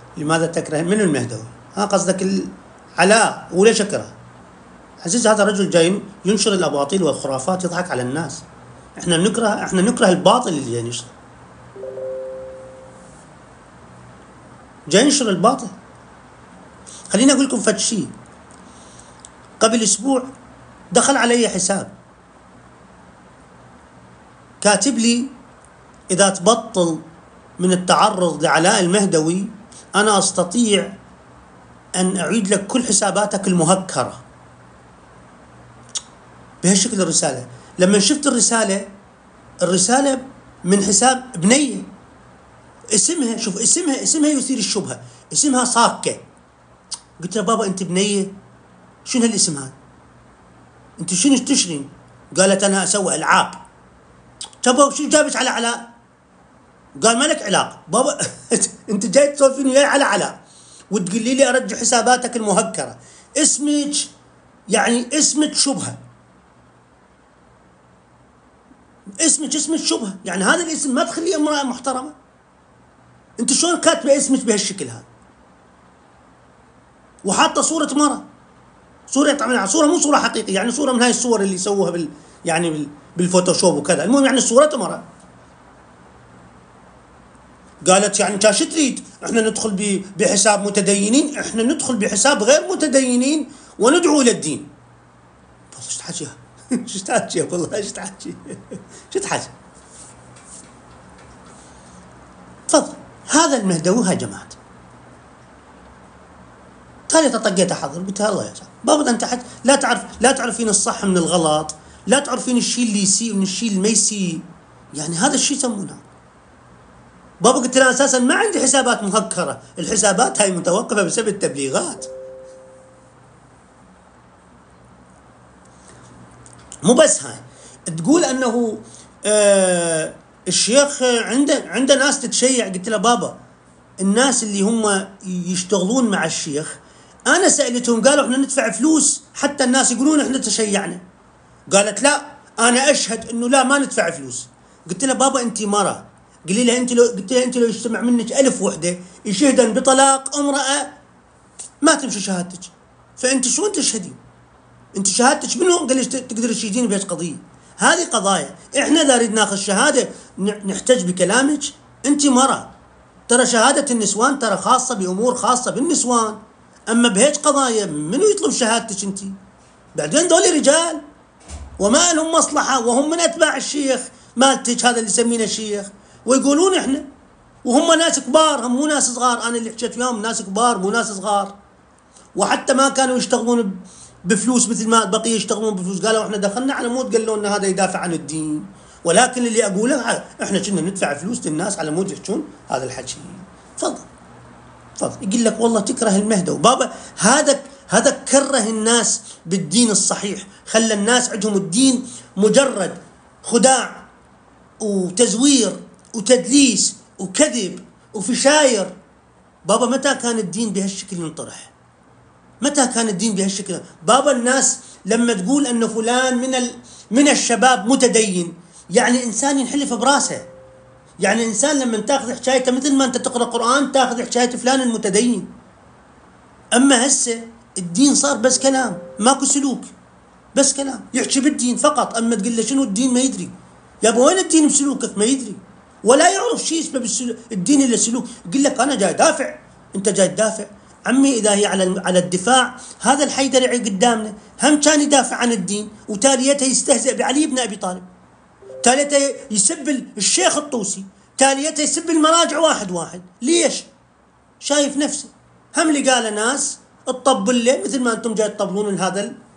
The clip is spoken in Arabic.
لماذا تكره من المهدوي؟ ها قصدك علاء وليش اكره؟ عزيز هذا الرجل جاي ينشر الاباطيل والخرافات، يضحك على الناس. احنا نكره الباطل اللي جاي ينشر، جاي ينشر الباطل. خليني اقول لكم فد شيء. قبل اسبوع دخل علي حساب كاتب لي اذا تبطل من التعرض لعلاء المهدوي انا استطيع ان اعيد لك كل حساباتك المهكره. بهالشكل الرساله. لما شفت الرساله من حساب بنيه، اسمها شوف اسمها يثير الشبهه، اسمها صاكه. قلت له بابا انت بنيه؟ شنو هالاسم هذا؟ انت شنو تشرين؟ قالت انا اسوي العاب. طب شو جابك على علاء؟ قال ما لك علاقه بابا. انت جاي تسولفين وياي على علاء وتقولي لي ارجع حساباتك المهكره. اسمك شبهه. اسمك شبهه، يعني هذا الاسم ما تخليه امراه محترمه. انت شلون كاتبه اسمك بهالشكل هذا؟ وحاطه صوره مره، صوره طبعا صوره مو صوره حقيقيه، يعني صوره من هاي الصور اللي يسووها بالفوتوشوب وكذا. المهم يعني صورته مره. قالت يعني انت شو تريد؟ احنا ندخل بحساب متدينين؟ احنا ندخل بحساب غير متدينين وندعو الى الدين. والله ايش تحكيها؟ ايش تحكيها والله ايش تحكي؟ شو تحكي؟ تفضل. هذا المهدوي هاي جماعته. ثالثة طقيت حظر، قلت الله يا شباب بابا انت لا تعرفين الصح من الغلط، لا تعرفين الشيء اللي يسيء من الشيء اللي ما يسيء. يعني هذا الشيء يسمونه. بابا قلت له اساسا ما عندي حسابات مهكره، الحسابات هاي متوقفه بسبب التبليغات. مو بس هاي، تقول انه الشيخ عنده ناس تتشيع. قلت له بابا الناس اللي هم يشتغلون مع الشيخ انا سالتهم قالوا احنا ندفع فلوس حتى الناس يقولون احنا تشيعنا. قالت لا انا اشهد انه لا ما ندفع فلوس. قلت له بابا انت مرة، قلت لها انت لو يجتمع منك 1000 وحده يشهدن بطلاق امراه ما تمشي شهادتك، فانت شلون تشهدين؟ انت شهادتك منو قال لك تقدر تشهدين بهيك قضيه؟ هذه قضايا احنا اذا نريد ناخذ شهاده نحتج بكلامك. انت مرة، ترى شهاده النسوان ترى خاصه بامور خاصه بالنسوان، اما بهيك قضايا منو يطلب شهادتك انت؟ بعدين دول رجال وما لهم مصلحه وهم من اتباع الشيخ مالتك هذا اللي يسمينه الشيخ، ويقولون احنا وهم ناس كبار، هم مو ناس صغار. انا اللي حكيت وياهم ناس كبار مو ناس صغار، وحتى ما كانوا يشتغلون بفلوس مثل ما البقيه يشتغلون بفلوس. قالوا احنا دخلنا على مود قالوا لنا هذا يدافع عن الدين، ولكن اللي اقوله احنا كنا ندفع فلوس للناس على مود يحجون هذا الحكي. تفضل. يقول لك والله تكره المهدوي. بابا هذا كره الناس بالدين الصحيح، خلى الناس عندهم الدين مجرد خداع وتزوير وتدليس وكذب وفشاير. بابا متى كان الدين بهالشكل ينطرح؟ متى كان الدين بهالشكل؟ بابا الناس لما تقول انه فلان من الشباب متدين، يعني انسان ينحلف براسه. يعني انسان لما تاخذ حكايته مثل ما انت تقرا قران تاخذ حكايه فلان المتدين. اما هسه الدين صار بس كلام، ماكو سلوك، بس كلام يحكي بالدين فقط. اما تقول له شنو الدين ما يدري. يا ابو وين الدين بسلوكك؟ ما يدري ولا يعرف شيء اسمه الدين الا سلوك. يقول لك انا جاي دافع. انت جاي تدافع عمي؟ اذا هي على الدفاع، هذا الحيدر قدامنا هم كان يدافع عن الدين وتاليته يستهزئ بعلي بن ابي طالب، تاليته يسب الشيخ الطوسي، تاليته يسب المراجع واحد. ليش؟ شايف نفسه. هم اللي قال ناس تطبل له مثل ما انتم جاي تطبلون هذا